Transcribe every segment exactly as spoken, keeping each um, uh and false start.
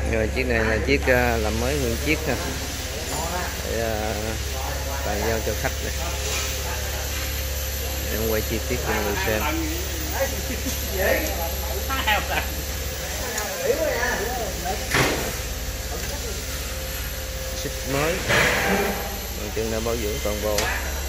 Rồi chiếc này là chiếc uh, làm mới nguyên chiếc ha, để uh, bàn giao cho khách này. Em quay chi tiết cho mọi người xem. Xích mới, bằng chân đã bảo dưỡng toàn bộ.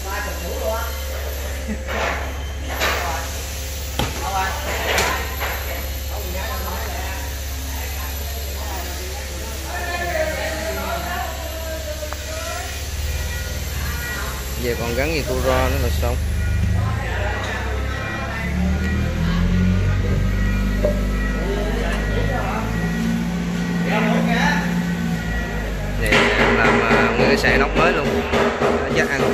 Giờ còn gắn gì cu ro nữa là xong. Này em làm uh, nguyên cái xe nóc mới luôn, chắc ăn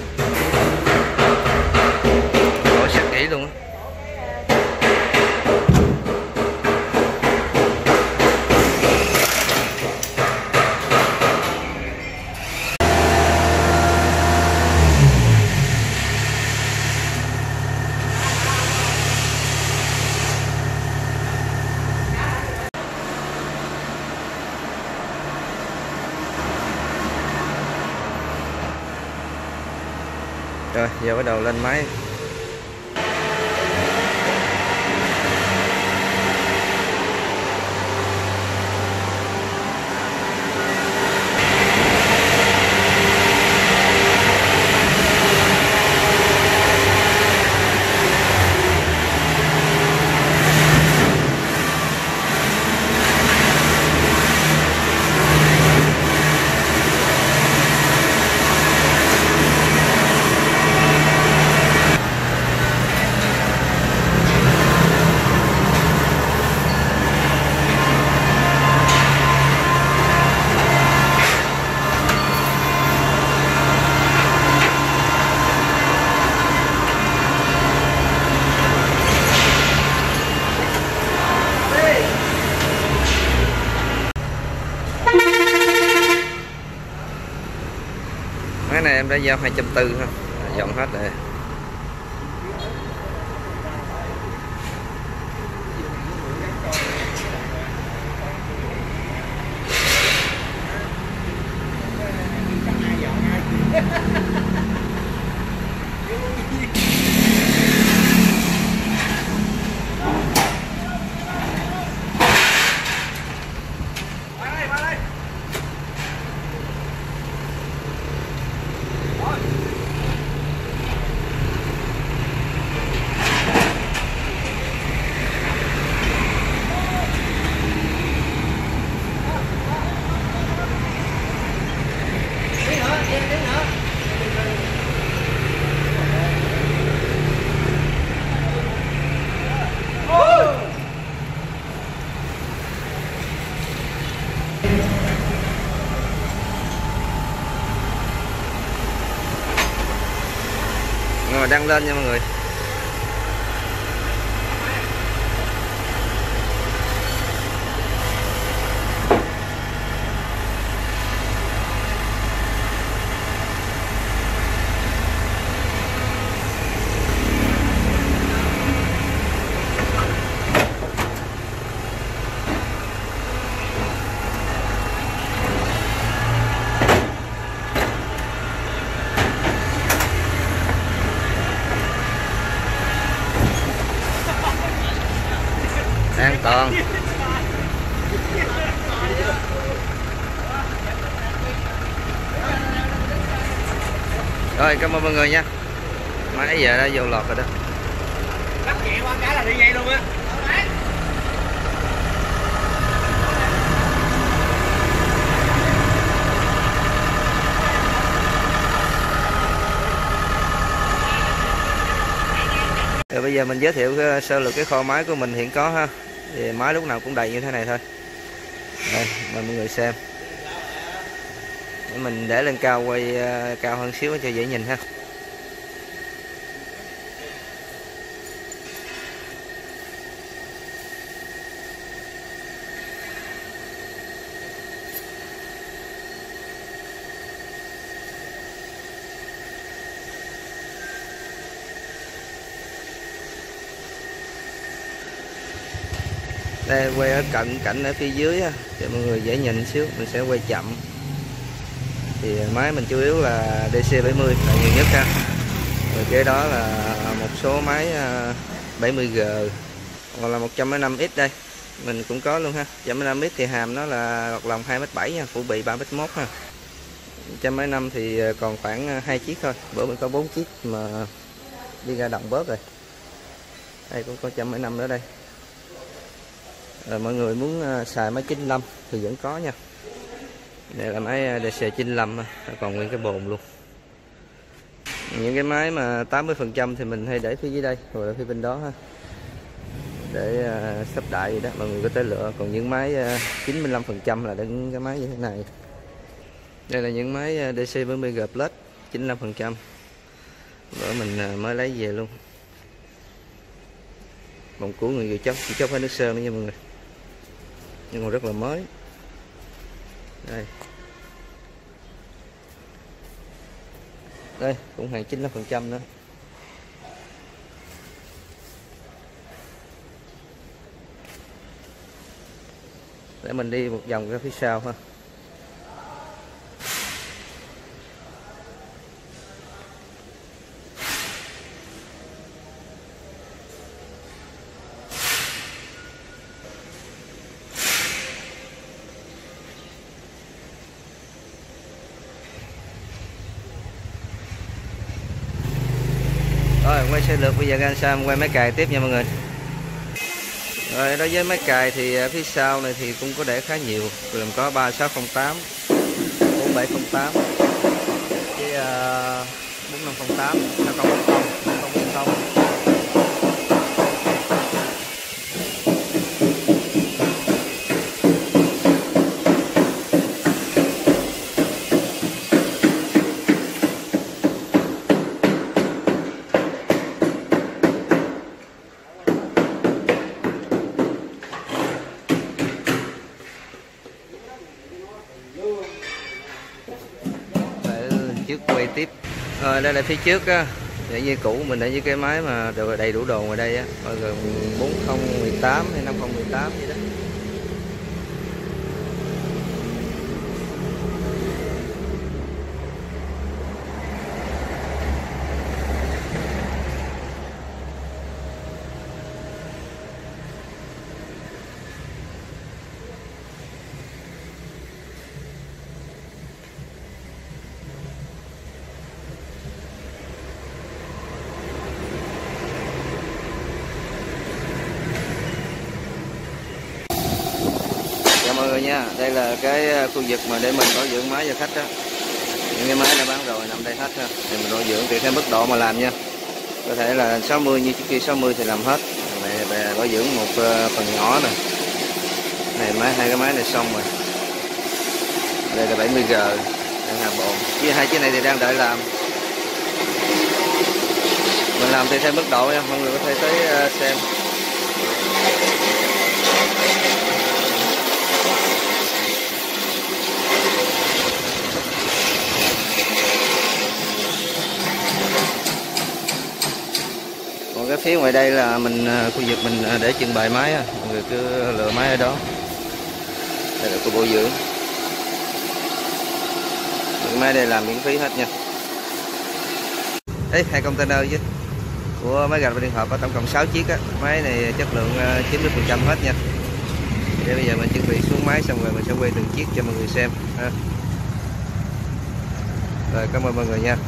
bỏ sạch kỹ luôn á. Rồi giờ bắt đầu lên máy. Cái này em đã giao hai trăm tư ha, dọn hết rồi. Rồi đăng lên nha mọi người. An toàn. Rồi cảm ơn mọi người nha. Máy giờ đã vô lọt rồi đó. Lắp nhẹ qua cái là đi ngay luôn á. Rồi bây giờ mình giới thiệu sơ lược cái kho máy của mình hiện có ha. Thì máy lúc nào cũng đầy như thế này thôi. Đây, mời mọi người xem. Để mình để lên cao quay cao hơn xíu cho dễ nhìn ha. Đây quay ở cận cảnh ở phía dưới á, cho mọi người dễ nhìn xíu, mình sẽ quay chậm. Thì máy mình chủ yếu là D C bảy mươi là nhiều nhất ha. Rồi kế đó là một số máy bảy mươi G hoặc là một trăm lẻ năm X đây. Mình cũng có luôn ha. một trăm lẻ năm X thì hàm nó là gọt lòng hai mét bảy nha, phủ bì ba mét mốt ha. một trăm lẻ năm thì còn khoảng hai chiếc thôi. Bữa mình có bốn chiếc mà đi ra đồng bớt rồi. Đây cũng có một trăm lẻ năm nữa đây. Rồi mọi người muốn xài máy chín mươi lăm thì vẫn có nha. Đây là máy D C chín mươi lăm, còn nguyên cái bồn luôn. Những cái máy mà tám mươi phần trăm thì mình hay để phía dưới đây, rồi ở phía bên đó ha, để uh, sắp đại vậy đó, mọi người có thể lựa. Còn những máy uh, chín mươi lăm phần trăm là những cái máy như thế này. Đây là những máy uh, D C bảy mươi G Plus chín mươi lăm phần trăm. Bữa mình uh, mới lấy về luôn. Bồn cũ người vừa chốc, chỉ chốc phải nước sơn nữa nha mọi người. Nhưng còn rất là mới. Đây. Đây cũng hàng chín mươi lăm phần trăm nữa. Để mình đi một vòng ra phía sau ha. Rồi quay xe lượt, bây giờ anh Sam quay máy cài tiếp nha mọi người. Rồi đối với máy cài thì phía sau này thì cũng có để khá nhiều, gồm có ba sáu không tám, bốn bảy không tám, với uh, bốn năm không tám, năm không bốn không, năm không bốn không. Trước quay tiếp. Rồi đây là phía trước á, để như cũ mình để với cái máy mà đều đầy đủ đồ ngoài đây á, bao gồm bốn không một tám hay năm không một tám vậy đó. Mọi người nha, đây là cái khu vực mà để mình bảo dưỡng máy cho khách đó. Những cái máy đã bán rồi nằm đây hết ha. Thì mình bảo dưỡng tùy theo mức độ mà làm nha. Có thể là sáu mươi, như trước kia sáu mươi thì làm hết. Này về bảo dưỡng một phần nhỏ nè. Này máy hai cái máy này xong rồi. Đây là bảy mươi G đang hàm bồn. Với hai chiếc này thì đang đợi làm. Mình làm tùy theo mức độ nha, mọi người có thể tới xem. Còn cái phía ngoài đây là mình khu vực mình để trưng bày máy, mọi người cứ lựa máy ở đó. Đây là khu bảo dưỡng. Những máy đây làm miễn phí hết nha. Ê, hai container chứ của máy gạch và điện hộp có tổng cộng sáu chiếc á. Máy này chất lượng chín mươi phần trăm hết nha. Để bây giờ mình chuẩn bị xuống máy xong rồi mình sẽ quay từng chiếc cho mọi người xem ha. Rồi cảm ơn mọi người nha.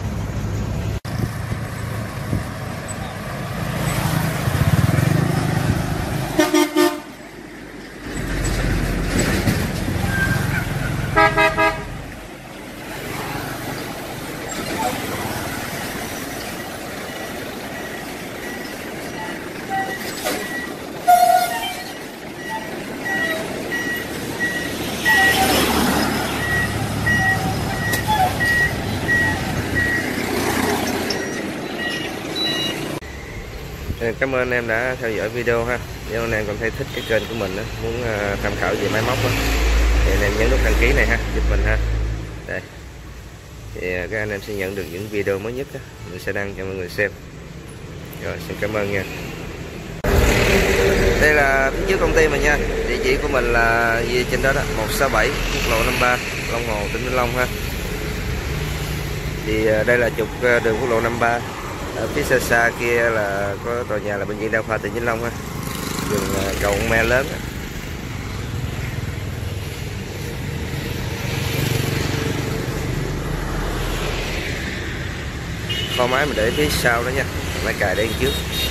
Cảm ơn anh em đã theo dõi video ha. Nếu anh em còn thấy thích cái kênh của mình đó, muốn tham khảo về máy móc đó, thì anh em nhấn nút đăng ký này ha, giúp mình ha. Đây. Thì các anh em sẽ nhận được những video mới nhất đó, mình sẽ đăng cho mọi người xem. Rồi xin cảm ơn nha. Đây là phía trước công ty mình nha. Địa chỉ của mình là gì trên đó đó, một sáu bảy quốc lộ năm ba, Long Hồ, tỉnh Vĩnh Long ha. Thì đây là trục đường quốc lộ năm ba. Ở phía xa xa kia là có tòa nhà là bệnh viện Đa khoa tỉnh Vĩnh Long ha. Đường cầu me lớn. Kho máy mình để phía sau đó nha, máy cài đây trước.